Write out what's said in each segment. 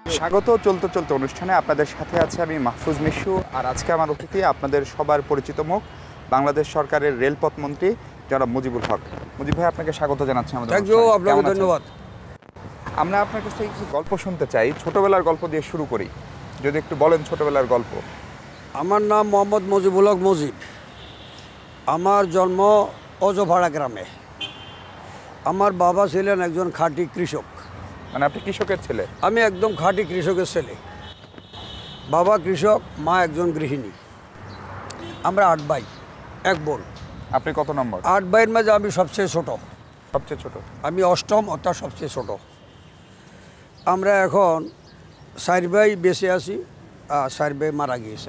স্বাগত চলতে চলতে অনুষ্ঠানে আপনাদের সাথে আছে আমি মাহফুজ মিশু। আর আজকে আমার অতিথি আপনাদের সবার পরিচিত মুখ, বাংলাদেশ সরকারের রেলপথ মন্ত্রী জনাব মুজিবুল হক। মুজিব ভাই, আপনাকে স্বাগত জানাচ্ছি আমাদের। আপনাকে ধন্যবাদ। আমরা আপনার কাছ থেকে কিছু গল্প শুনতে চাই, ছোটবেলার গল্প দিয়ে শুরু করি। যদি একটু বলেন ছোটবেলার গল্প। আমার নাম মোহাম্মদ মাজিবুল হক মুজিব। আমার জন্ম অজভাড়া গ্রামে। আমার বাবা ছিলেন একজন খাঁটি কৃষক। মানে আপনি কৃষকের ছেলে? আমি একদম খাঁটি কৃষকের ছেলে। বাবা কৃষক, মা একজন গৃহিণী। আমরা 8 ভাই, 1 বোন। আপনি কত নম্বর? 8 ভাইয়ের মাঝে আমি সবচেয়ে ছোট। সবচেয়ে ছোট? আমি অষ্টম, অর্থাৎ সবচেয়ে ছোট। আমরা এখন 4 ভাই বেঁচে আছি, 4 ভাই মারা গিয়েছেন।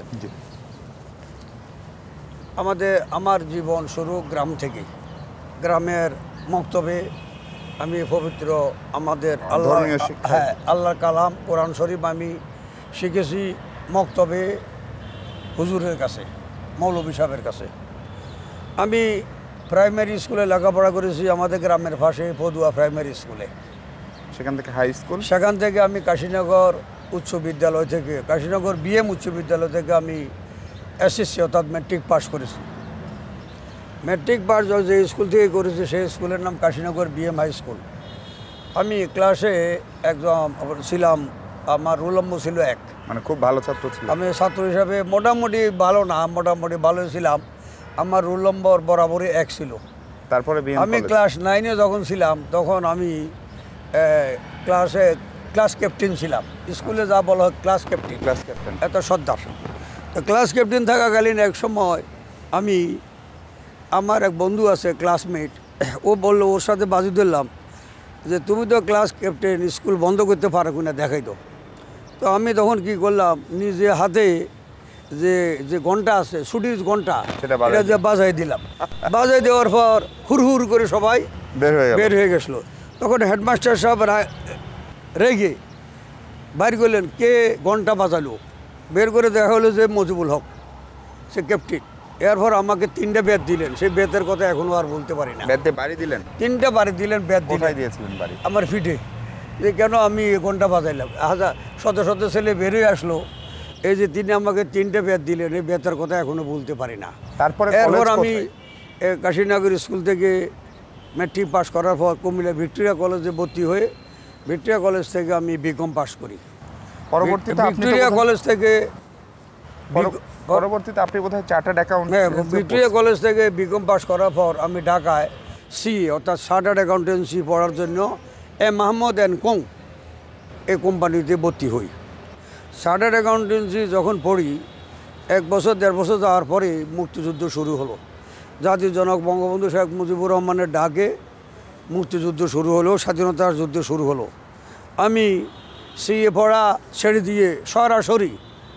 আমার জীবন শুরু গ্রাম থেকে। গ্রামের মক্তবে আমি পবিত্র আমাদের আল্লাহর কালাম কোরআন শরীফ আমি শিখেছি মক্তবে হুজুরের কাছে, মৌলভী সাহেবের কাছে। আমি প্রাইমারি স্কুলে লেখাপড়া করেছি আমাদের গ্রামের পাশে পদুয়া প্রাইমারি স্কুলে। সেখান থেকে হাই স্কুল? সেখান থেকে আমি কাশীনগর উচ্চ বিদ্যালয় থেকে, কাশীনগর বিএম উচ্চ বিদ্যালয় থেকে আমি এসএসসি অর্থাৎ ম্যাট্রিক পাস করেছি। ম্যাট্রিক পাস যে স্কুল থেকে করেছি সেই স্কুলের নাম কাশীনগর বিএম হাই স্কুল। আমি ক্লাসে একদম ছিলাম, আমার রোল নম্বর ছিল 1। মানে খুব ভালো ছাত্র ছিল? আমি ছাত্র হিসাবে মোটামুটি ভালো না, মোটামুটি ভালো ছিলাম। আমার রোল নম্বর বরাবরই 1 ছিল। তারপরে আমি ক্লাস 9-এ যখন ছিলাম তখন আমি ক্লাস ক্যাপ্টেন ছিলাম। স্কুলে যা বলা হয় ক্লাস ক্যাপ্টেন, এত সর্দার। তো ক্লাস ক্যাপ্টেন থাকাকালীন এক সময় আমার এক বন্ধু আছে ক্লাসমেট, ও বললো, ওর সাথে বাজি ধরলাম যে তুমি তো ক্লাস ক্যাপ্টেন, স্কুল বন্ধ করতে পারো কিনা দেখাই তো। তো আমি তখন কি করলাম, নিজে হাতে যে ঘন্টা আছে, ছুটির ঘন্টা, সেটা বাজাই দিলাম। বাজাই দেওয়ার পর হুড় করে সবাই বের হয়ে গেছিলো। তখন হেডমাস্টার সাহেব রেগে বাইর করলেন, কে ঘন্টা বাজালো। বের করে দেখা হলো যে মজিবুল হক, সে ক্যাপ্টেন। এরপর আমাকে 3টে বেত দিলেন। সেই বেতের কথা এখনো আর বলতে পারি না। 3টে বাড়ি দিলেন? বেত দিয়েছিলেন বাড়ি? আমার ফিটে। যে কেন আমি ঘন্টা বাজাইলাম। শত শত ছেলে বেরিয়ে আসলো, এই যে তিনি আমাকে 3টে বেত দিলেন, এই বেতের কথা এখনো বলতে পারি না। এরপর আমি কাশীনগর স্কুল থেকে ম্যাট্রিক পাস করার পর কুমিল্লা ভিক্টোরিয়া কলেজে ভর্তি হয়ে ভিক্টোরিয়া কলেজ থেকে আমি বিকম পাস করি। ভিক্টোরিয়া কলেজ থেকে পরবর্তীতে আপনি বোধহয় চার্টার্ড অ্যাকাউন্ট? হ্যাঁ, ভিক্টোরিয়া কলেজ থেকে বিকম পাস করার পর আমি ঢাকায় অর্থাৎ চার্টার্ড অ্যাকাউন্টেন্সি পড়ার জন্য মাহমুদ অ্যান্ড কোং এই কোম্পানিতে ভর্তি হই। চার্টার্ড অ্যাকাউন্টেন্সি যখন পড়ি 1 বছর 1.5 বছর যাওয়ার পরে মুক্তিযুদ্ধ শুরু হলো। জাতির জনক বঙ্গবন্ধু শেখ মুজিবুর রহমানের ডাকে মুক্তিযুদ্ধ শুরু হলো, স্বাধীনতার যুদ্ধ শুরু হলো। আমি পড়া ছেড়ে দিয়ে সরাসরি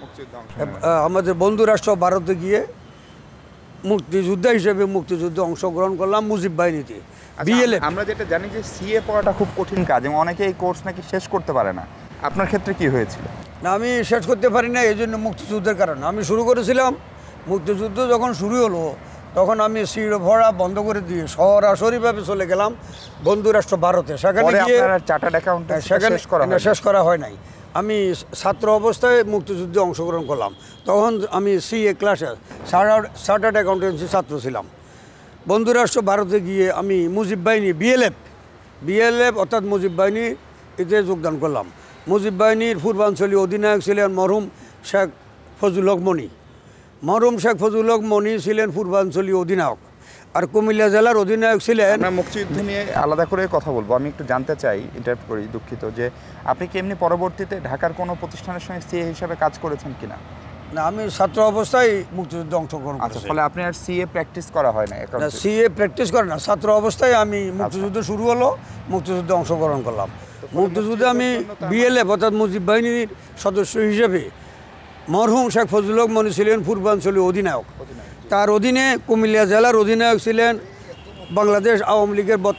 আমাদের বন্ধু রাষ্ট্র ভারতে গিয়ে মুক্তিযোদ্ধা হিসেবে মুক্তিযুদ্ধে অংশগ্রহণ করলাম মুজিব বাহিনীতে। বিএলএফ। আমরা যেটা জানি যে সিএ পড়াটা খুব কঠিন কাজ এবং অনেকে এই কোর্স নাকি শেষ করতে পারে না। আপনার ক্ষেত্রে কি হয়েছিল? না, আমি শেষ করতে পারি না, এই জন্য মুক্তিযুদ্ধের কারণে আমি শুরু করেছিলাম। মুক্তিযুদ্ধ যখন শুরু হলো তখন আমি পড়া বন্ধ করে দিয়ে সরাসরিভাবে চলে গেলাম বন্ধু রাষ্ট্র ভারতে। সেখানে গিয়ে চার্টার্ড অ্যাকাউন্টেন্ট শেষ করা হয় নাই। আমি ছাত্র অবস্থায় মুক্তিযুদ্ধে অংশগ্রহণ করলাম। তখন আমি ক্লাসে চার্টার্ড অ্যাকাউন্টেন্সি ছাত্র ছিলাম। বন্ধু রাষ্ট্র ভারতে গিয়ে আমি মুজিব বাহিনী বিএলএফ অর্থাৎ মুজিব বাহিনী এতে যোগদান করলাম। মুজিব বাহিনীর পূর্বাঞ্চলীয় অধিনায়ক ছিলেন মরহুম শেখ ফজলুল হক মনি। মরহুম শেখ ফজলুল হক মনি ছিলেন পূর্বাঞ্চলীয় অধিনায়ক, আর কুমিল্লা জেলার অধিনায়ক ছিলেন। আমরা মুক্তিযুদ্ধ নিয়ে আলাদা করে কথা বলবো। আমি একটু জানতে চাই, ইন্টারাপ্ট করি, দুঃখিত, যে আপনি কি এমনি পরবর্তীতে ঢাকার কোনো প্রতিষ্ঠানের সঙ্গে সিএ হিসাবে কাজ করেছেন কিনা? না, আমি ছাত্র অবস্থায় মুক্তিযুদ্ধে অংশগ্রহণ করেছি। ফলে আপনি আর সিএ প্র্যাকটিস করা হয় না? সিএ প্র্যাকটিস করে না, ছাত্র অবস্থায় আমি মুক্তিযুদ্ধ শুরু হলো, মুক্তিযুদ্ধে অংশগ্রহণ করলাম। মুক্তিযুদ্ধে আমি বিএলএফ অর্থাৎ মুজিব বাহিনীর সদস্য হিসেবে মরহুম শেখ ফজলুল হক মনি ছিলেন পূর্বাঞ্চলীয় অধিনায়ক। তার অধীনে কুমিল্লা জেলার অধিনায়ক ছিলেন বাংলাদেশ আওয়ামী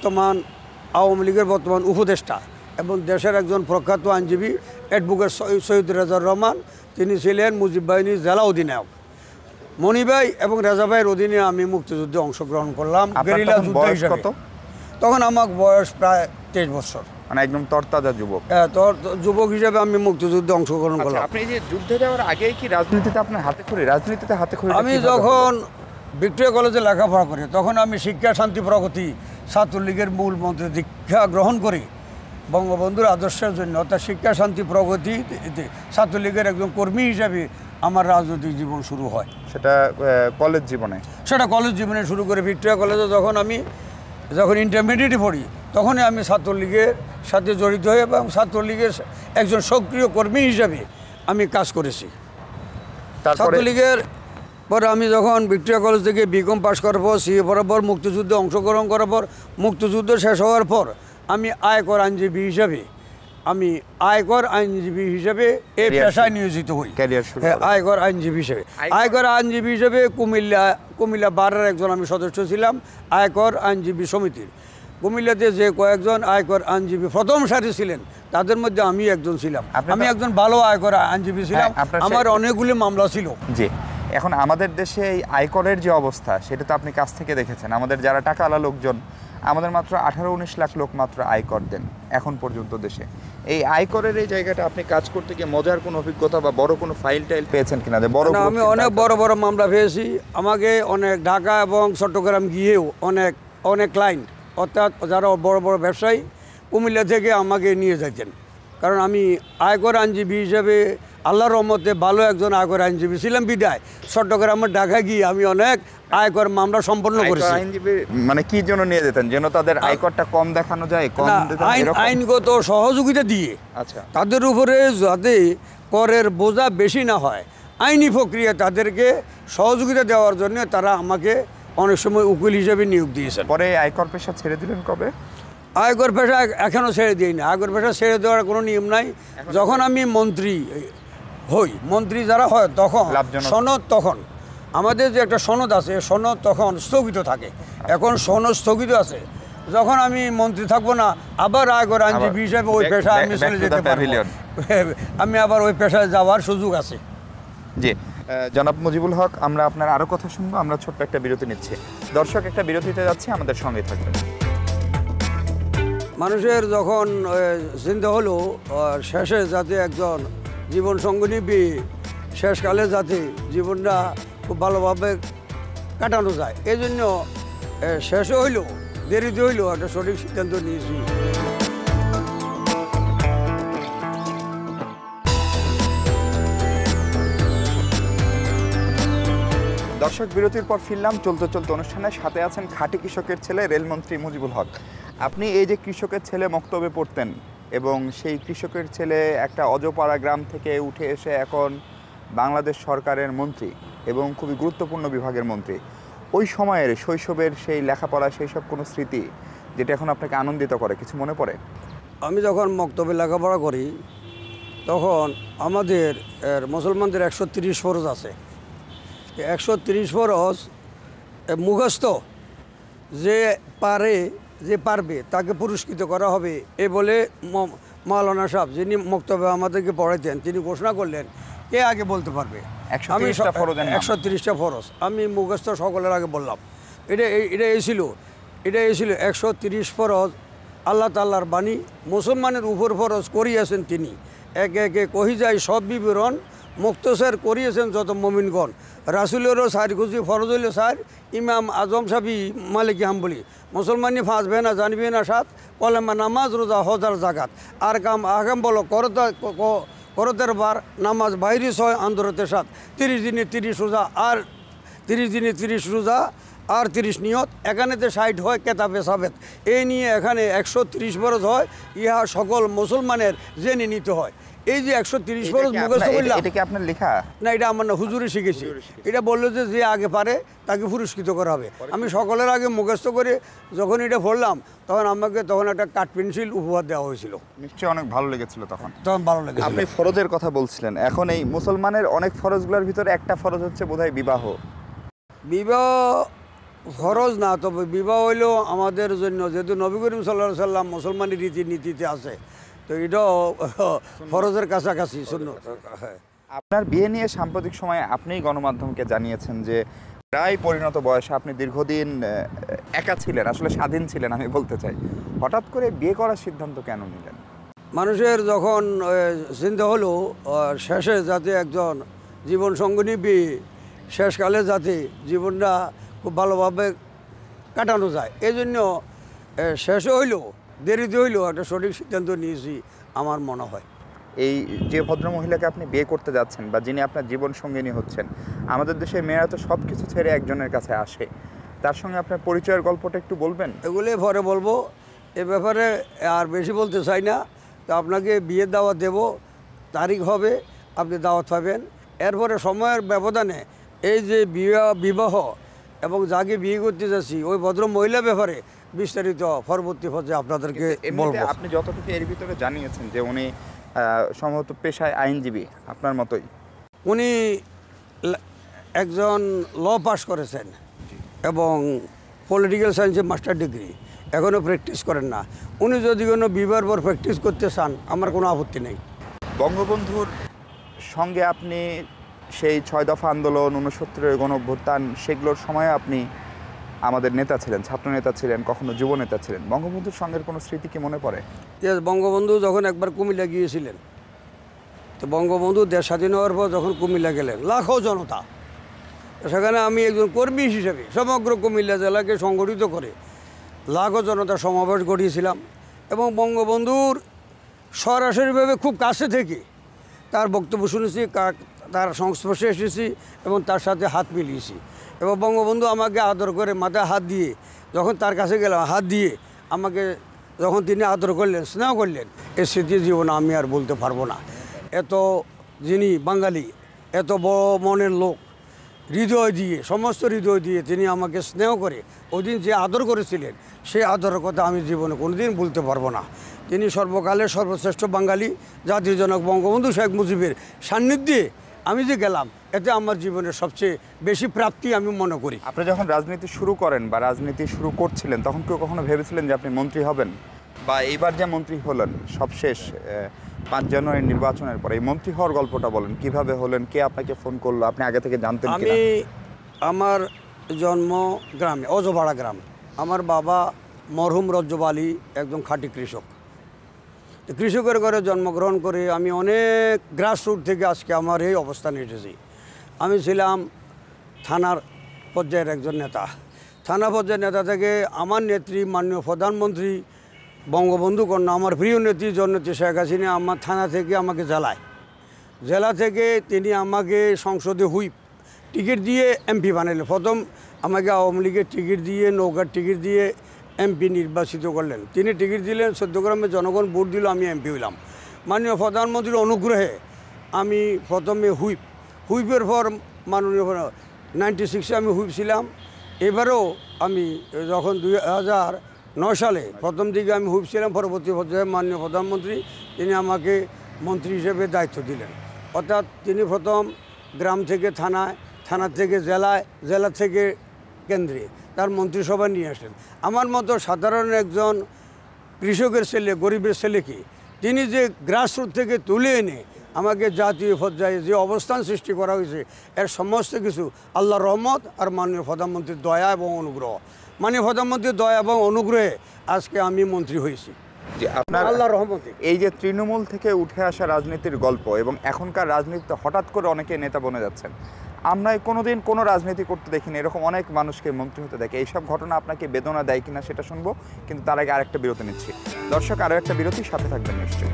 লীগের বর্তমান উপদেষ্টা এবং দেশের একজন প্রখ্যাত আইনজীবী অ্যাডভোকেট সৈয়দ রেজাউর রহমান। তিনি ছিলেন মুজিব বাহিনীর জেলা অধিনায়ক। মনি ভাই এবং রেজা ভাইয়ের অধীনে আমি মুক্তিযুদ্ধে অংশগ্রহণ করলাম গেরিলা যুদ্ধ হিসেবে। তখন আমার বয়স প্রায় 23 বছর। মানে একদম তরতাজা যুবক। হ্যাঁ, যুবক হিসেবে আমি মুক্তিযুদ্ধে অংশগ্রহণ আচ্ছা, করলাম। আপনি এই যে যুদ্ধে যাওয়ার আগেই কি রাজনীতিতে আপনার রাজনীতিতে হাতে খড়ি? আমি যখন ভিক্টোরিয়া কলেজে লেখাপড়া করি তখন আমি শিক্ষা শান্তি প্রগতি ছাত্রলীগের মূল মন্ত্রে দীক্ষা গ্রহণ করি বঙ্গবন্ধুর আদর্শের জন্য, অর্থাৎ শিক্ষা শান্তি প্রগতি ছাত্রলীগের একজন কর্মী হিসাবে আমার রাজনৈতিক জীবন শুরু হয়। সেটা কলেজ জীবনে? সেটা কলেজ জীবনে শুরু করে ভিক্টোরিয়া কলেজে যখন ইন্টারমিডিয়েটে পড়ি তখনই আমি ছাত্রলীগের সাথে জড়িত হই এবং ছাত্রলীগের একজন সক্রিয় কর্মী হিসাবে আমি কাজ করেছি। ছাত্রলীগের পরে আমি যখন ভিক্টোরিয়া কলেজ থেকে বিকম পাস করার পর সিএ পড়ার পর মুক্তিযুদ্ধে অংশগ্রহণ করার পর মুক্তিযুদ্ধ শেষ হওয়ার পর আমি আয়কর আইনজীবী হিসাবে এই পেশায় নিয়োজিত হই। আয়কর আইনজীবী হিসেবে কুমিল্লা বারের একজন আমি সদস্য ছিলাম আয়কর আইনজীবী সমিতির। কুমিল্লাতে যে কয়েকজন আয়কর আইনজীবী প্রথম সারি ছিলেন তাদের মধ্যে আমি একজন ছিলাম। আমি একজন ভালো আয়কর আইনজীবী ছিলাম, আমার অনেকগুলি মামলা ছিল। জি, এখন আমাদের দেশে এই আয়করের যে অবস্থা সেটা তো আপনি কাছ থেকে দেখেছেন। আমাদের যারা টাকাওয়ালা লোকজন, আমাদের মাত্র 18-19 লাখ লোক মাত্র আয়কর দেন এখন পর্যন্ত দেশে। এই আয়করের এই জায়গাটা আপনি কাজ করতে গিয়ে মজার কোনো অভিজ্ঞতা বা বড় কোনো ফাইল টাইল পেয়েছেন কিনা? যে বড় আমি অনেক বড় মামলা পেয়েছি। আমাকে অনেক ঢাকা এবং চট্টগ্রাম গিয়েও অনেক ক্লায়েন্ট, অর্থাৎ যারা বড় ব্যবসায়ী কুমিল্লা থেকে আমাকে নিয়ে যাইতেন, কারণ আমি আয়কর আইনজীবী হিসেবে আল্লাহর রহমতে ভালো একজন আয়কর আইনজীবী ছিলাম বিদায় চট্টগ্রামের ঢাকা গিয়ে আমি অনেক আয়কর মামলা সম্পন্ন করেছি। আইনজীবী মানে কি জন্য নিয়ে যেতেন? যেন তাদের আয়করটা কম দেখানো যায়, আইনগত সহযোগিতা দিয়ে। আচ্ছা, তাদের উপরে যাতে করের বোঝা বেশি না হয়, আইনি প্রক্রিয়া তাদেরকে সহযোগিতা দেওয়ার জন্য তারা আমাকে অনেক সময় উকিল হিসেবে নিয়োগ দিয়েছেন। পরে আয়কর পেশা ছেড়ে দিলেন কবে? আয়কর পেশা এখনও ছেড়ে দিই না। আয়কর পেশা ছেড়ে দেওয়ার কোনো নিয়ম নাই। যখন আমি মন্ত্রী যারা হয় তখন সনদ, তখন আমাদের যে একটা সনদ আছে সনদ তখন স্থগিত থাকে। এখন সনদ স্থগিত আছে, যখন আমি মন্ত্রী থাকবো না আবার আয়কর আইনজীবী হিসেবে ওই পেশায় আমি চলে যেতে পারবো, আমি আবার ওই পেশায় যাওয়ার সুযোগ আছে। জি জনাব মুজিবুল হক, আমরা আপনার আরও কথা শুনবো। আমরা ছোট্ট একটা বিরতি নিচ্ছি। দর্শক, একটা বিরতিতে যাচ্ছি, আমাদের সঙ্গে থাকবেন। মানুষের যখন চিন্তা হলো শেষে যাতে একজন জীবন সঙ্গিনী পেয়ে শেষকালে যাতে জীবনটা খুব ভালোভাবে কাটানো যায়, এই জন্য শেষে হইলেও দেরিতে হইলেও একটা সঠিক সিদ্ধান্ত নিয়েছি। দর্শক, বিরতির পর ফিরলাম। চলতে অনুষ্ঠানের সাথে আছেন খাঁটি কৃষকের ছেলে রেলমন্ত্রী মুজিবুল হক। আপনি এই যে কৃষকের ছেলে মক্তবে পড়তেন এবং সেই কৃষকের ছেলে একটা অজপাড়া গ্রাম থেকে উঠে এসে এখন বাংলাদেশ সরকারের মন্ত্রী এবং খুবই গুরুত্বপূর্ণ বিভাগের মন্ত্রী, ওই সময়ের শৈশবের সেই লেখাপড়া, সেই সব কোনো স্মৃতি যেটা এখন আপনাকে আনন্দিত করে, কিছু মনে পড়ে? আমি যখন মক্তবে লেখাপড়া করি তখন আমাদের মুসলমানদের 130 ফরজ আছে। 130 ফরজ মুখস্থ যে পারবে তাকে পুরস্কৃত করা হবে এ বলে মাওলানা সাহেব, যিনি মক্তবে আমাদেরকে পড়াইতেন, তিনি ঘোষণা করলেন কে আগে বলতে পারবে। আমি 130টা ফরজ আমি মুখস্থ সকলের আগে বললাম। এটা এই ছিল 130 ফরজ আল্লাহ তাআলার বাণী, মুসলমানের উপর ফরজ করিয়াছেন তিনি, একে একে কহি যায় সব বিবরণ, মুক্তসর করিয়েছেন যত মুমিনগণ। রাসুলেরও সার খুঁজি ফরজ হইল সার, ইমাম আজম সাবি মালিকি হাম্বলি, মুসলমানি ফাঁসবে না জানবে না সাত, কলেমা নামাজ রোজা হজার জাকাত, আর আগাম বলো করতের বার নামাজ বাইরে 6 আন্দোলনের 7, 30 দিনে 30 রোজা আর 30 দিনে 30 রোজা আর 30 নিয়ত, এখানেতে 60 হয় কেতাবে সাবেত। এই নিয়ে এখানে 130 ফরজ হয়, ইহা সকল মুসলমানের জেনে নিতে হয়। এই যে 130 ফরজ মুখস্থ করলাম, এটা কি আপনার লেখা না? এটা আমার না, হুজুরে শিখেছি। এটা বললো যে আগে পারে তাকে পুরস্কৃত করা হবে। আমি সকলের আগে মুখস্থ করে যখন এটা পড়লাম তখন আমাকে একটা কাঠ পেন্সিল উপহার দেওয়া হয়েছিল। নিশ্চয়ই অনেক ভালো লেগেছিল তখন ভালো লেগেছিল। আপনি ফরজের কথা বলছিলেন, এখন এই মুসলমানের অনেক ফরজগুলোর ভিতরে একটা ফরজ হচ্ছে বোধহয় বিবাহ। ফরজ না, তবে বিবাহ হইল আমাদের জন্য, যেহেতু নবী করিম সাল্লাল্লাহু আলাইহি সাল্লাম মুসলমানের রীতিনীতিতে আছে, তো এটাও ফরজের কাছাকাছি সুন্নত। আপনার বিয়ে নিয়ে সাম্প্রতিক সময়ে আপনিই গণমাধ্যমকে জানিয়েছেন যে প্রায় পরিণত বয়সে আপনি দীর্ঘদিন একা ছিলেন, আসলে স্বাধীন ছিলেন আমি বলতে চাই, হঠাৎ করে বিয়ে করার সিদ্ধান্ত কেন নিলেন? মানুষের যখন চিন্তা হলো শেষে যাতে একজন জীবন সঙ্গিনী বিয়ে, শেষকালে যাতে জীবনটা খুব ভালোভাবে কাটানো যায়, এই জন্য শেষে হইলেও দেরিতে হইলেও একটা সঠিক সিদ্ধান্ত নিয়েছি আমার মনে হয়। এই যে ভদ্রমহিলাকে আপনি বিয়ে করতে যাচ্ছেন বা যিনি আপনার জীবন সঙ্গিনী হচ্ছেন, আমাদের দেশের মেয়েরা তো সব কিছু ছেড়ে একজনের কাছে আসে, তার সঙ্গে আপনার পরিচয়ের গল্পটা একটু বলবেন? এগুলি পরে বলবো, এ ব্যাপারে আর বেশি বলতে চাই না। তো আপনাকে বিয়ের দাওয়াত দেব, তারিখ হবে, আপনি দাওয়াত পাবেন। এরপরে সময়ের ব্যবধানে এই যে বিবাহ এবং যাকে বিয়ে করতে যাচ্ছি ওই ভদ্র মহিলা ব্যাপারে বিস্তারিত পরবর্তী পর্যায়ে আপনাদেরকে বলবো। আপনি যতটুকু এর ভিতরে জানিয়েছেন যে উনি সম্ভবত পেশায় আইনজীবী, আপনার মতোই। উনি একজন ল পাস করেছেন এবং পলিটিক্যাল সায়েন্সে মাস্টার ডিগ্রি, এখনও প্র্যাকটিস করেন না। উনি যদি কোনো বিবাহের পর প্র্যাকটিস করতে চান আমার কোনো আপত্তি নেই। বঙ্গবন্ধুর সঙ্গে আপনি সেই 6 দফা আন্দোলন, 69-এর গণঅভ্যুত্থান, সেগুলোর সময় আপনি আমাদের নেতা ছিলেন, ছাত্র নেতা ছিলেন, কখনো যুব নেতা ছিলেন। বঙ্গবন্ধুর সঙ্গে কোনো স্মৃতি কি মনে পড়ে? বঙ্গবন্ধু যখন একবার কুমিল্লা গিয়েছিলেন, তো বঙ্গবন্ধু দেশ স্বাধীন হওয়ার পর যখন কুমিল্লা গেলেন, লাখো জনতা, সেখানে আমি একজন কর্মী হিসেবে সমগ্র কুমিল্লা জেলাকে সংগঠিত করে লাখো জনতা সমাবেশ গড়িয়েছিলাম এবং বঙ্গবন্ধুর সরাসরিভাবে খুব কাছে থেকে তার বক্তব্য শুনেছি, তার সংস্পর্শে এসেছি এবং তার সাথে হাত মিলিয়েছি। এবং বঙ্গবন্ধু আমাকে আদর করে মাথায় হাত দিয়ে, যখন তার কাছে গেলাম হাত দিয়ে আমাকে যখন তিনি আদর করলেন, স্নেহ করলেন, এই স্মৃতি জীবনে আমি আর বলতে পারবো না। এত যিনি বাঙালি, এত বড় মনের লোক, হৃদয় দিয়ে, সমস্ত হৃদয় দিয়ে তিনি আমাকে স্নেহ করে ওই দিন যে আদর করেছিলেন, সেই আদরের কথা আমি জীবনে কোনোদিন বলতে পারবো না। তিনি সর্বকালের সর্বশ্রেষ্ঠ বাঙালি, জাতির জনক বঙ্গবন্ধু শেখ মুজিবের সান্নিধ্যে আমি যে গেলাম, এতে আমার জীবনের সবচেয়ে বেশি প্রাপ্তি আমি মনে করি। আপনি যখন রাজনীতি শুরু করেন বা রাজনীতি শুরু করছিলেন, তখন কেউ কখনো ভেবেছিলেন যে আপনি মন্ত্রী হবেন? বা এইবার যে মন্ত্রী হলেন সবশেষ 5 জানুয়ারি নির্বাচনের পরে, এই মন্ত্রী হওয়ার গল্পটা বলেন, কিভাবে হলেন, কে আপনাকে ফোন করলো, আপনি আগে থেকে জানতেন? আমি আমার জন্ম গ্রামে, অজপাড়া গ্রাম। আমার বাবা মরহুম রজ্জব আলী একজন খাঁটি কৃষক। কৃষকের ঘরে জন্মগ্রহণ করে আমি অনেক গ্রাসরুট থেকে আজকে আমার এই অবস্থানে এসেছি। আমি ছিলাম থানার পর্যায়ের একজন নেতা। থানা পর্যায়ের নেতা থেকে আমার নেত্রী মাননীয় প্রধানমন্ত্রী বঙ্গবন্ধু কন্যা, আমার প্রিয় নেত্রী জননেত্রী শেখ হাসিনা আমার থানা থেকে আমাকে জেলা থেকে তিনি আমাকে সংসদে হুইপ টিকিট দিয়ে এমপি বানাইলেন। প্রথম আমাকে আওয়ামী লীগের টিকিট দিয়ে, নৌকার টিকিট দিয়ে এমপি নির্বাচিত করলেন। তিনি টিকিট দিলেন, 14 গ্রামে জনগণ ভোট দিল, আমি এমপি হইলাম। মাননীয় প্রধানমন্ত্রীর অনুগ্রহে আমি প্রথমে হুইপের পর মাননীয় 96-এ আমি হুইপ ছিলাম। এবারেও আমি যখন 2009 সালে প্রথম দিকে আমি হুইপ ছিলাম, পরবর্তী পর্যায়ে মাননীয় প্রধানমন্ত্রী তিনি আমাকে মন্ত্রী হিসেবে দায়িত্ব দিলেন। অর্থাৎ তিনি প্রথম গ্রাম থেকে থানায়, থানা থেকে জেলায়, জেলা থেকে কেন্দ্রে তার মন্ত্রিসভা নিয়ে আসলেন। আমার মতো সাধারণ একজন কৃষকের ছেলে, গরিবের ছেলেকে তিনি যে গ্রাসরুট থেকে তুলে এনে আমাকে জাতীয় পর্যায়ে যে অবস্থান সৃষ্টি করা হয়েছে, এর সমস্ত কিছু আল্লাহর রহমত আর মাননীয় প্রধানমন্ত্রীর দয়া এবং অনুগ্রহ। মাননীয় প্রধানমন্ত্রীর দয়া এবং অনুগ্রহে আজকে আমি মন্ত্রী হয়েছি, আপনার আল্লাহর রহমতে। এই যে তৃণমূল থেকে উঠে আসা রাজনীতির গল্প এবং এখনকার রাজনীতিতে হঠাৎ করে অনেকে নেতা বনে যাচ্ছেন, আমরা কোনোদিন কোনো রাজনীতি করতে দেখিনি, এরকম অনেক মানুষকে মন্ত্রী হতে দেখে। এইসব ঘটনা আপনাকে বেদনা দেয় কিনা সেটা শুনবো, কিন্তু তার আগে আরেকটা বিরতি নিচ্ছি। দর্শক, আরও একটা বিরতির সাথে থাকবেন নিশ্চয়ই।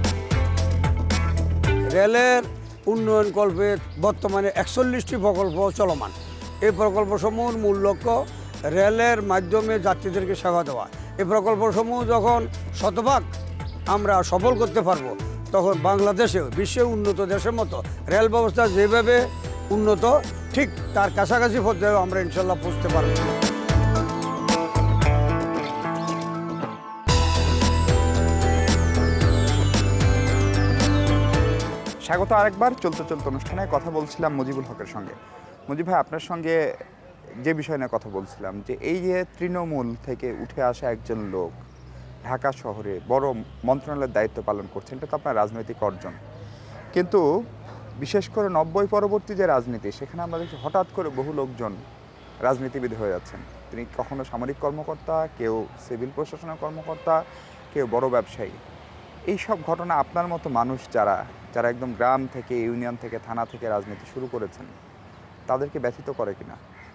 রেলের উন্নয়ন কল্পে বর্তমানে 41টি প্রকল্প চলমান। এই প্রকল্পসমূহের মূল লক্ষ্য রেলের মাধ্যমে যাত্রীদেরকে সেবা দেওয়া। এই প্রকল্পসমূহ যখন শতভাগ আমরা সফল করতে পারবো, তখন বাংলাদেশেও বিশ্বের উন্নত দেশের মতো রেল ব্যবস্থা যেভাবে উন্নত, ঠিক তার কাছাকাছি পর্যায়েও আমরা ইনশাল্লাহ পৌঁছতে পারব। স্বাগত আরেকবার। চলতে অনুষ্ঠানে কথা বলছিলাম মুজিবুল হকের সঙ্গে। মুজিব ভাই, আপনার সঙ্গে যে বিষয় নিয়ে কথা বলছিলাম, যে এই যে তৃণমূল থেকে উঠে আসা একজন লোক ঢাকা শহরে বড় মন্ত্রণালয়ের দায়িত্ব পালন করছেন, এটা তো আপনার রাজনৈতিক অর্জন। কিন্তু বিশেষ করে 90 পরবর্তী যে রাজনীতি, সেখানে আমরা দেখছি হঠাৎ করে বহু লোকজন রাজনীতিবিদ হয়ে যাচ্ছেন। তিনি কখনো সামরিক কর্মকর্তা, কেউ সিভিল প্রশাসনের কর্মকর্তা, কেউ বড় ব্যবসায়ী। এই সব ঘটনা আপনার মতো মানুষ যারা যারা একদম গ্রাম থেকে, ইউনিয়ন থেকে, থানা থেকে রাজনীতি শুরু করেছেন, তাদেরকে ব্যথিত করে কিনা?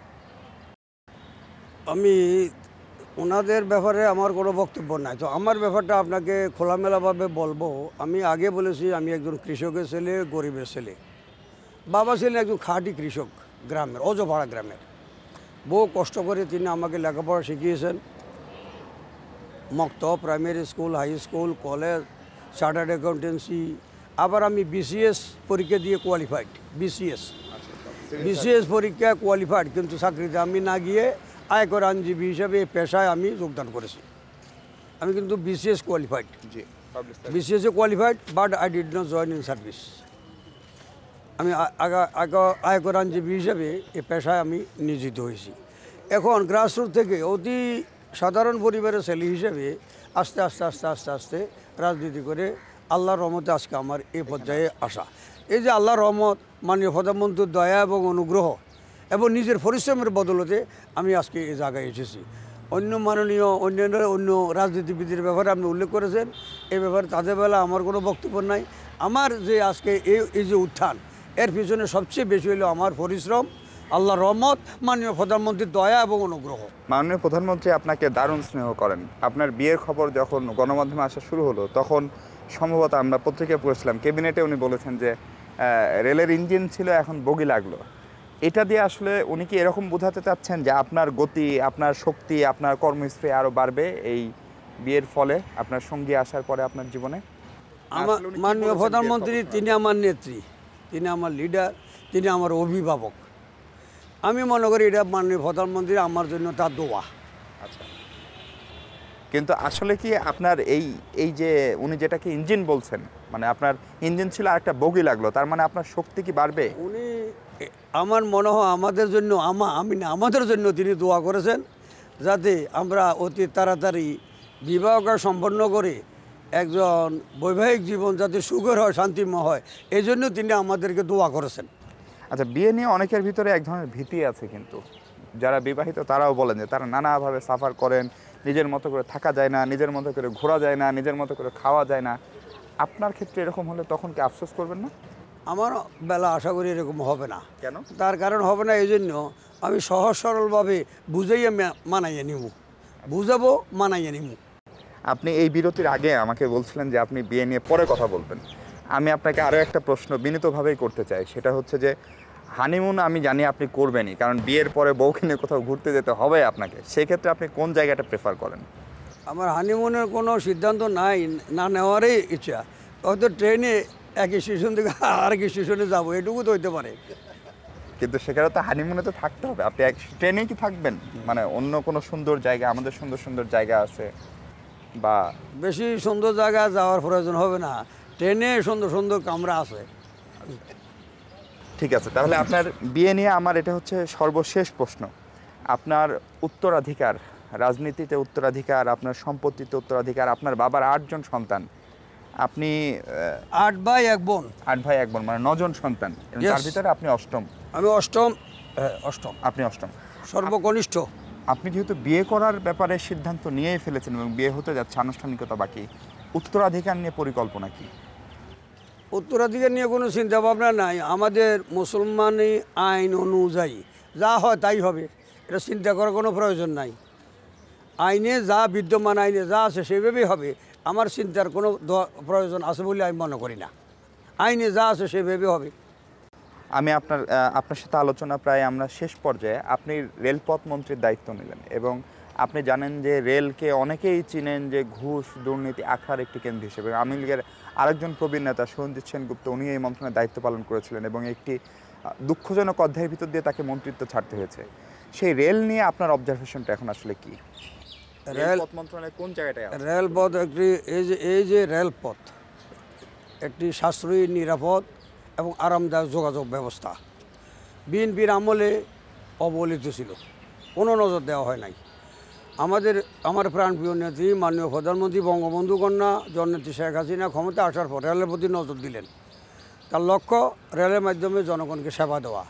আমি ওনাদের ব্যাপারে আমার কোনো বক্তব্য নাই। তো আমার ব্যাপারটা আপনাকে খোলামেলাভাবে বলবো। আমি আগে বলেছি আমি একজন কৃষকের ছেলে, গরিবের ছেলে। বাবা ছিলেন একজন খাঁটি কৃষক, গ্রামের, অজপাড়া গ্রামের। বহু কষ্ট করে তিনি আমাকে লেখাপড়া শিখিয়েছেন। মক্তব, primary school, high school, college, chartered accountancy. আবার আমি বিসিএস পরীক্ষা দিয়ে কোয়ালিফাইড। বিসিএস পরীক্ষা কোয়ালিফাইড, কিন্তু চাকরিতে আমি না গিয়ে আয়কর আইনজীবী হিসাবে এই পেশায় আমি যোগদান করেছি। আমি কিন্তু বিসিএস কোয়ালিফাইড, বিসিএসে qualified, but I did not join in service. আমি আয়কর আইনজীবী হিসাবে এই পেশায় আমি নিয়োজিত হয়েছি। এখন গ্রাসরুট থেকে অতি সাধারণ পরিবারের ছেলে হিসেবে আস্তে আস্তে আস্তে আস্তে আস্তে রাজনীতি করে আল্লাহর রহমতে আজকে আমার এই পর্যায়ে আসা। এই যে আল্লাহর রহমত, মাননীয় প্রধানমন্ত্রীর দয়া এবং অনুগ্রহ এবং নিজের পরিশ্রমের বদলতে আমি আজকে এই জায়গায় এসেছি। অন্য রাজনীতিবিদের ব্যাপারে আপনি উল্লেখ করেছেন, এই ব্যাপারে তাদের বেলা আমার কোনো বক্তব্য নাই। আমার যে আজকে এই যে উত্থান, এর পিছনে সবচেয়ে বেশি হলো আমার পরিশ্রম, আল্লাহর রহমত, মাননীয় প্রধানমন্ত্রীর দয়া এবং অনুগ্রহ। মাননীয় প্রধানমন্ত্রী আপনাকে দারুণ স্নেহ করেন। আপনার বিয়ের খবর যখন গণমাধ্যমে আসা শুরু হলো, তখন সম্ভবত আমরা পত্রিকায় পড়েছিলাম, ক্যাবিনেটে উনি বলেছেন যে রেলের ইঞ্জিন ছিল, এখন বগি লাগলো। এটা দিয়ে আসলে উনি কি এরকম বোঝাতে চাচ্ছেন যে আপনার গতি, আপনার শক্তি, আপনার কর্মস্থলী আরও বাড়বে এই বিয়ের ফলে, আপনার সঙ্গী আসার পরে আপনার জীবনে? আমার মাননীয় প্রধানমন্ত্রী তিনি আমার নেত্রী, তিনি আমার লিডার, তিনি আমার অভিভাবক। আমি মনে করি এটা মাননীয় প্রধানমন্ত্রী আমার জন্য তার দোয়া। আচ্ছা, কিন্তু আসলে কি আপনার এই যে উনি যেটাকে ইঞ্জিন বলছেন, মানে আপনার ইঞ্জিন ছিল আর একটা বগি লাগলো, তার মানে আপনার শক্তি কি বাড়বে? উনি আমার মনে হয় আমাদের জন্য, আমাদের জন্য তিনি দোয়া করেছেন যাতে আমরা অতি তাড়াতাড়ি বিবাহকে সম্পন্ন করে একজন বৈবাহিক জীবন যাতে সুখের হয়, শান্তিময় হয়, এই জন্য তিনি আমাদেরকে দোয়া করেছেন। আচ্ছা, বিয়ে নিয়ে অনেকের ভিতরে এক ধরনের ভীতি আছে, কিন্তু যারা বিবাহিত তারাও বলেন যে তারা নানাভাবে সাফার করেন, নিজের মতো করে থাকা যায় না, নিজের মতো করে ঘোরা যায় না, নিজের মতো করে খাওয়া যায় না। আপনার ক্ষেত্রে এরকম হলে তখন কি আফসোস করবেন না? আমার বেলা আশা করি এরকম হবে না। কেন? তার কারণ হবে না এই জন্য আমি সহজ সরলভাবে বুঝাইয়া মানাইয়া নিব, বুঝাবো, মানাইয়া নিব। আপনি এই বিরতির আগে আমাকে বলছিলেন যে আপনি বিয়ে নিয়ে পরে কথা বলবেন। আমি আপনাকে আরও একটা প্রশ্ন বিনীতভাবেই করতে চাই, সেটা হচ্ছে যে হানিমুন আমি জানি আপনি করবেনই, কারণ বিয়ের পরে বউকে নিয়ে কোথাও ঘুরতে যেতে হবে আপনাকে। সেক্ষেত্রে আপনি কোন জায়গাটা প্রেফার করেন? আমার হানিমুনের কোনো সিদ্ধান্ত নাই, না নেওয়ারই ইচ্ছা। হয়তো ট্রেনে এক স্টেশন থেকে আরেক স্টেশনে যাবো, এটুকু তো হইতে পারে। কিন্তু সেখানে তো হানিমুনে তো থাকতে হবে। আপনি এক ট্রেনেই কি থাকবেন? মানে অন্য কোনো সুন্দর জায়গা, আমাদের সুন্দর সুন্দর জায়গা আছে, বা বেশি সুন্দর জায়গায় যাওয়ার প্রয়োজন হবে না, ট্রেনে সুন্দর সুন্দর কামরা আছে। ঠিক আছে, তাহলে আপনার বিয়ে নিয়ে আমার এটা হচ্ছে সর্বশেষ প্রশ্ন। আপনার উত্তরাধিকার, রাজনীতিতে উত্তরাধিকার, আপনার সম্পত্তিতে উত্তরাধিকার, আপনার বাবার 8 জন সন্তান, আপনি 8 ভাই 1 বোন। 8 ভাই 1 বোন, মানে 9 জন সন্তান। তার ভিতরে আপনি অষ্টম। আমি অষ্টম। অষ্টম। আপনি অষ্টম, সর্বকনিষ্ঠ। আপনি যেহেতু বিয়ে করার ব্যাপারে সিদ্ধান্ত নিয়েই ফেলেছেন এবং বিয়ে হতে যাচ্ছে, আনুষ্ঠানিকতা বাকি, উত্তরাধিকার নিয়ে পরিকল্পনা কি? উত্তরাধিকার নিয়ে কোনো চিন্তা ভাবনা নাই। আমাদের মুসলমানি আইন অনুযায়ী যা হয় তাই হবে, এটা চিন্তা করার কোনো প্রয়োজন নাই। আইনে যা বিদ্যমান, আইনে যা আছে সেভাবেই হবে। আমার চিন্তার কোনো প্রয়োজন আছে বলে আমি মনে করি না। আইনে যা আছে সেভাবে হবে। আমি আপনার সাথে আলোচনা প্রায় আমরা শেষ পর্যায়ে। আপনি রেলপথ মন্ত্রীর দায়িত্ব নিলেন এবং আপনি জানেন যে রেলকে অনেকেই চিনেন যে ঘুষ, দুর্নীতি, আখার একটি কেন্দ্র হিসেবে। আওয়ামী লীগের আরেকজন প্রবীণ নেতা সঞ্জিত সেনগুপ্ত, উনি এই মন্ত্রণালয়ের দায়িত্ব পালন করেছিলেন এবং একটি দুঃখজনক অধ্যায়ের ভিতর দিয়ে তাকে মন্ত্রিত্ব ছাড়তে হয়েছে। সেই রেল নিয়ে আপনার অবজারভেশনটা এখন আসলে কি? রেলপথ মন্ত্রণালয় কোন জায়গাটায় আছে? রেলপথ একটি এই যে রেলপথ একটি সাশ্রয়ী, নিরাপদ এবং আরামদায়ক যোগাযোগ ব্যবস্থা। বিএনপির আমলে অবহেলিত ছিল, কোনো নজর দেওয়া হয় নাই। আমার প্রাণপ্রিয় নেত্রী মাননীয় প্রধানমন্ত্রী বঙ্গবন্ধু কন্যা জননেত্রী শেখ হাসিনা ক্ষমতা আসার পর রেলের প্রতি নজর দিলেন। তার লক্ষ্য রেলের মাধ্যমে জনগণকে সেবা দেওয়া।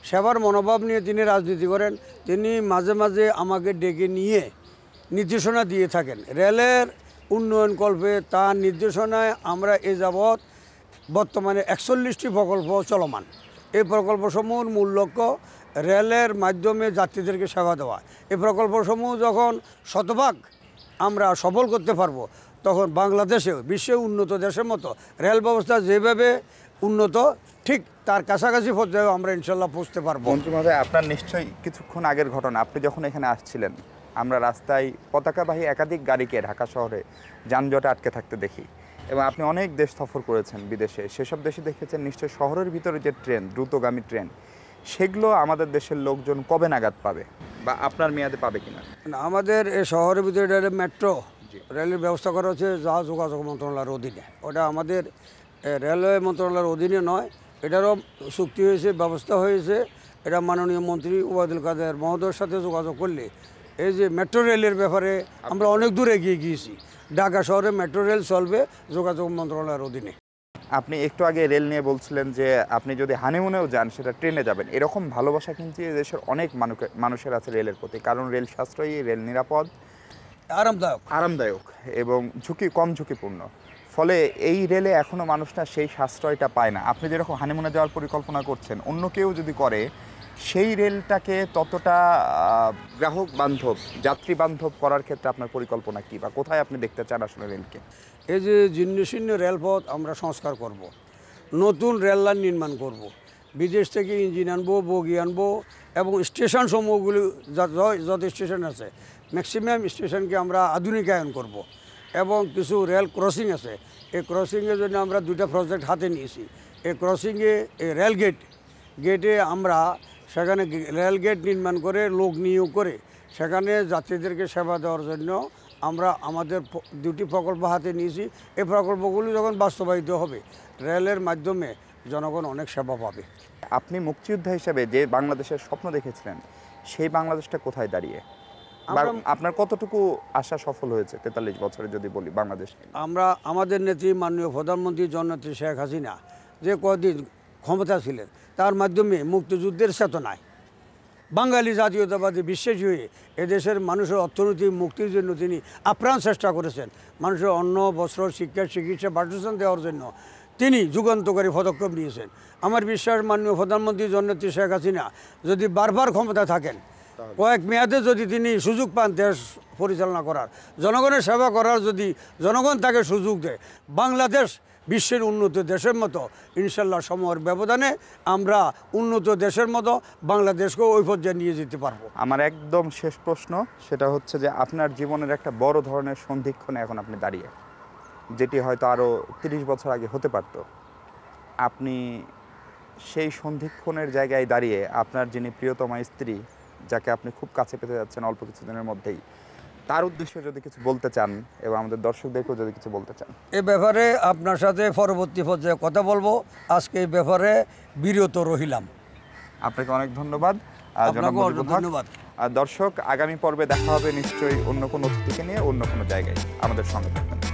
সেবার মনোভাব নিয়ে তিনি রাজনীতি করেন। তিনি মাঝে মাঝে আমাকে ডেকে নিয়ে নির্দেশনা দিয়ে থাকেন রেলের উন্নয়ন কল্পে। তার নির্দেশনায় আমরা এ যাবৎ বর্তমানে 41টি প্রকল্প চলমান। এই প্রকল্পসমূহের মূল লক্ষ্য রেলের মাধ্যমে যাত্রীদেরকে সেবা দেওয়া। এই প্রকল্পসমূহ যখন শতভাগ আমরা সফল করতে পারবো, তখন বাংলাদেশে বিশ্বের উন্নত দেশের মতো রেল ব্যবস্থা যেভাবে উন্নত, ঠিক তার কাছাকাছি পর্যায়েও আমরা ইনশাল্লাহ পৌঁছতে পারবো। মন্ত্রী মহোদয়, আপনার নিশ্চয়ই কিছুক্ষণ আগের ঘটনা, আপনি যখন এখানে আসছিলেন আমরা রাস্তায় পতাকাবাহী একাধিক গাড়িকে ঢাকা শহরে যানজটে আটকে থাকতে দেখি, এবং আপনি অনেক দেশ সফর করেছেন বিদেশে, সেসব দেশে দেখেছেন নিশ্চয়ই শহরের ভিতরে যে ট্রেন, দ্রুতগামী ট্রেন, সেগুলো আমাদের দেশের লোকজন কবে নাগাদ পাবে বা আপনার মেয়াদে পাবে কিনা? আমাদের এই শহরের ভিতরে মেট্রো রেলের ব্যবস্থা করা হচ্ছে যা যোগাযোগ মন্ত্রণালয়ের অধীনে। ওটা আমাদের রেলওয়ে মন্ত্রণালয়ের অধীনে নয়, এটারও চুক্তি হয়েছে, ব্যবস্থা হয়েছে। এটা মাননীয় মন্ত্রী ওবায়দুল কাদের মহোদয়ের সাথে যোগাযোগ করলে এই যে মেট্রো রেলের ব্যাপারে আমরা অনেক দূর এগিয়ে গিয়েছি। ঢাকা শহরে মেট্রো রেল চলবে যোগাযোগ মন্ত্রণালয়ের অধীনে। আপনি একটু আগে রেল নিয়ে বলছিলেন যে আপনি যদি হানিমুনেও যান সেটা ট্রেনে যাবেন। এরকম ভালোবাসা কিন্তু এই দেশের অনেক মানুষের আছে রেলের প্রতি, কারণ রেল সাশ্রয়ী, রেল নিরাপদ, আরামদায়ক এবং কম ঝুঁকিপূর্ণ। ফলে এই রেলে এখনও মানুষটা সেই সাশ্রয়টা পায় না। আপনি যেরকম হানিমুনে যাওয়ার পরিকল্পনা করছেন, অন্য কেউ যদি করে সেই রেলটাকে ততটা গ্রাহক বান্ধব, যাত্রী বান্ধব করার ক্ষেত্রে আপনার পরিকল্পনা কী, বা কোথায় আপনি দেখতে চান আসলে রেলকে? এই যে জীর্ণশীর্ণ রেলপথ আমরা সংস্কার করব, নতুন রেল লাইন নির্মাণ করব, বিদেশ থেকে ইঞ্জিন আনবো, বগি আনবো, এবং স্টেশন সমূহগুলি যত স্টেশন আছে ম্যাক্সিমাম স্টেশনকে আমরা আধুনিকায়ন করব। এবং কিছু রেল ক্রসিং আছে, এই ক্রসিংয়ের জন্য আমরা 2টা প্রজেক্ট হাতে নিয়েছি। এই ক্রসিংয়ে এই রেল গেটে আমরা সেখানে রেল গেট নির্মাণ করে লোক নিয়োগ করে সেখানে যাত্রীদেরকে সেবা দেওয়ার জন্য আমরা আমাদের 2টি প্রকল্প হাতে নিয়েছি। এই প্রকল্পগুলি যখন বাস্তবায়িত হবে, রেলের মাধ্যমে জনগণ অনেক সেবা পাবে। আপনি মুক্তিযোদ্ধা হিসেবে যে বাংলাদেশের স্বপ্ন দেখেছিলেন, সেই বাংলাদেশটা কোথায় দাঁড়িয়ে? আপনার কতটুকু আশা সফল হয়েছে 43 বছরে যদি বলি বাংলাদেশ? আমরা আমাদের নেত্রী মাননীয় প্রধানমন্ত্রী জননেত্রী শেখ হাসিনা যে কদিন ক্ষমতা ছিলেন, তার মাধ্যমে মুক্তিযুদ্ধের চেতনায় বাঙালি জাতীয়তাবাদী বিশ্বাসী হয়ে এদেশের মানুষের অর্থনৈতিক মুক্তির জন্য তিনি আপ্রাণ চেষ্টা করেছেন। মানুষের অন্ন, বস্ত্র, শিক্ষা, চিকিৎসা, বাসস্থান দেওয়ার জন্য তিনি যুগান্তকারী পদক্ষেপ নিয়েছেন। আমার বিশ্বাস মাননীয় প্রধানমন্ত্রী জননেত্রী শেখ হাসিনা যদি বারবার ক্ষমতা থাকেন, কয়েক মেয়াদে যদি তিনি সুযোগ পান দেশ পরিচালনা করার, জনগণের সেবা করার, যদি জনগণ তাকে সুযোগ দেয়, বাংলাদেশ বিশ্বের উন্নত দেশের মতো ইনশাল্লাহ সময়ের ব্যবধানে আমরা উন্নত দেশের মতো বাংলাদেশকেও ওই পর্যায়ে নিয়ে যেতে পারবো। আমার একদম শেষ প্রশ্ন, সেটা হচ্ছে যে আপনার জীবনের একটা বড় ধরনের সন্ধিক্ষণে এখন আপনি দাঁড়িয়ে, যেটি হয়তো আরও 30 বছর আগে হতে পারত। আপনি সেই সন্ধিক্ষণের জায়গায় দাঁড়িয়ে আপনার যিনি প্রিয়তমা স্ত্রী, যাকে আপনি খুব কাছে পেতে যাচ্ছেন অল্প কিছুদিনের মধ্যেই, তার উদ্দেশ্যে যদি কিছু বলতে চান এবং আমাদের দর্শকদেরকেও যদি কিছু বলতে চান। এ ব্যাপারে আপনার সাথে পরবর্তী পর্যায়ে কথা বলবো। আজকে এই ব্যাপারে বিরত রহিলাম। আপনাকে অনেক ধন্যবাদ। ধন্যবাদ। দর্শক, আগামী পর্বে দেখা হবে নিশ্চয়ই অন্য কোনো অতিথিকে নিয়ে, অন্য কোনো জায়গায়। আমাদের সঙ্গে থাকবেন।